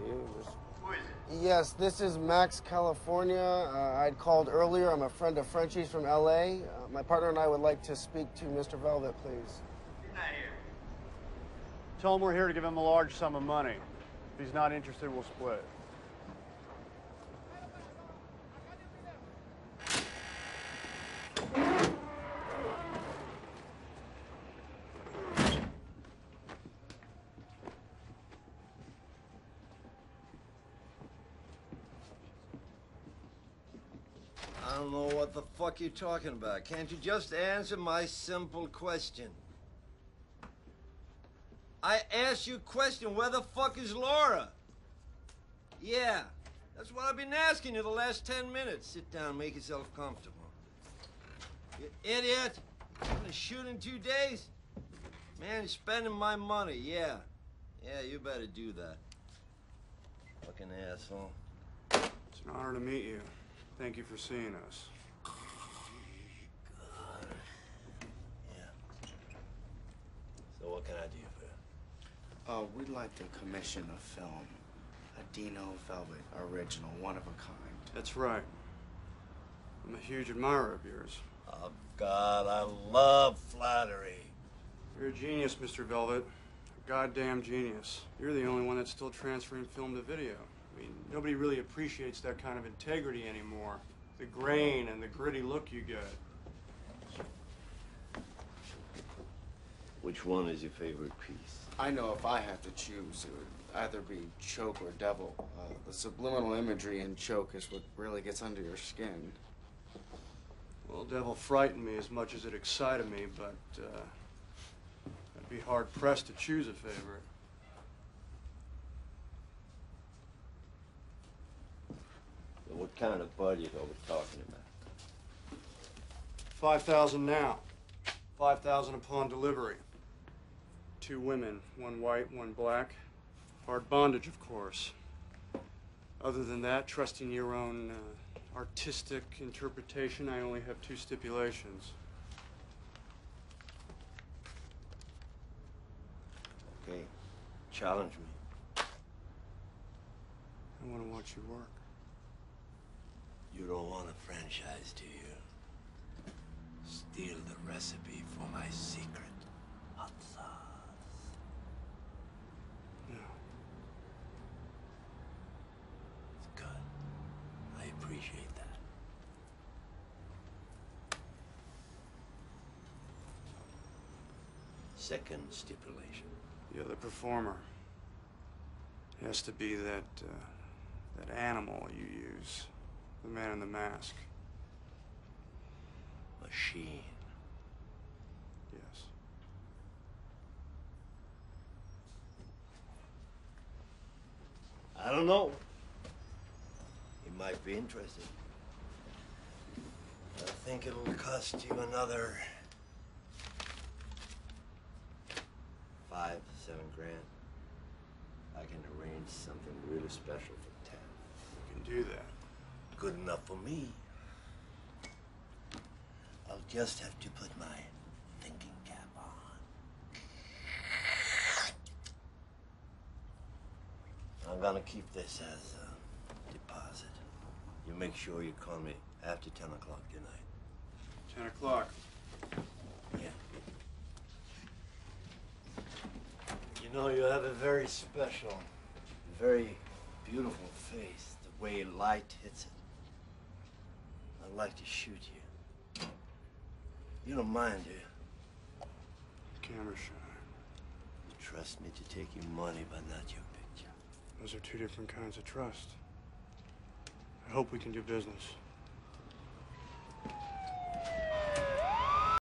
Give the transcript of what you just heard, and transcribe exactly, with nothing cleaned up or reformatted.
you. Just... Who is it? Yes, this is Max, California. Uh, I'd called earlier. I'm a friend of Frenchie's from L A. Uh, my partner and I would like to speak to Mister Velvet, please. He's not here. Tell him we're here to give him a large sum of money. If he's not interested, we'll split. I don't know what the fuck you're talking about. Can't you just answer my simple question? I asked you a question. Where the fuck is Laura? Yeah, that's what I've been asking you the last ten minutes. Sit down, make yourself comfortable. You idiot. I'm gonna shoot in two days? Man, you're spending my money, yeah. Yeah, you better do that. Fucking asshole. It's an honor to meet you. Thank you for seeing us. God. Yeah. So what can I do for you? Uh, we'd like to commission a film. A Dino Velvet original, one of a kind. That's right. I'm a huge admirer of yours. Oh, God, I love flattery. You're a genius, Mister Velvet. A goddamn genius. You're the only one that's still transferring film to video. I mean, nobody really appreciates that kind of integrity anymore. The grain and the gritty look you get. Which one is your favorite piece? I know if I had to choose, it would either be Choke or Devil. Uh, the subliminal imagery in Choke is what really gets under your skin. Well, Devil frightened me as much as it excited me, but uh, I'd be hard-pressed to choose a favorite. What kind of budget are we talking about? Five thousand now. Five thousand upon delivery. Two women, one white, one black. Hard bondage, of course. Other than that, trusting your own uh, artistic interpretation, I only have two stipulations. Okay, challenge me. I want to watch you work. You don't want a franchise, do you? Steal the recipe for my secret hot sauce. No. It's good. I appreciate that. Second stipulation. The other performer has to be that, uh, that animal you use. The man in the mask. Machine. Yes. I don't know. You might be interested. I think it'll cost you another five, seven grand. I can arrange something really special for ten. You can do that. Good enough for me. I'll just have to put my thinking cap on. I'm gonna keep this as a deposit. You make sure you call me after ten o'clock tonight. Ten o'clock. Yeah. You know, you have a very special, very beautiful face, the way light hits it. I'd like to shoot you. You don't mind, do you? Camera shy. You trust me to take your money, but not your picture. Those are two different kinds of trust. I hope we can do business.